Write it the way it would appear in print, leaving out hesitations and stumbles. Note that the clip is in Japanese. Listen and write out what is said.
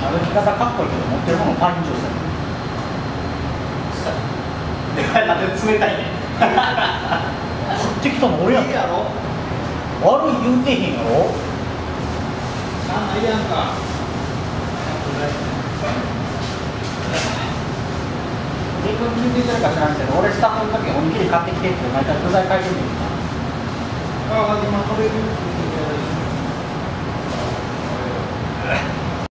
歩き方かっこいいけど持ってるものパンジュースでかいなんで冷たいね買ってきたの俺やんいいやろ悪い言うてへんやろしゃあないやんか結局聞いてるか知らんけど俺スタッフの時おにぎり買ってきてって毎回具材書いてるんだよああ今食べる